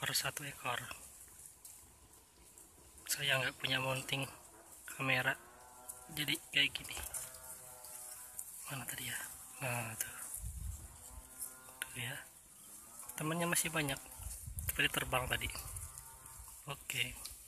per satu ekor. Saya nggak punya mounting kamera, jadi kayak gini. Mana tadi ya? Nah tuh ya, temannya masih banyak seperti terbang tadi. Oke.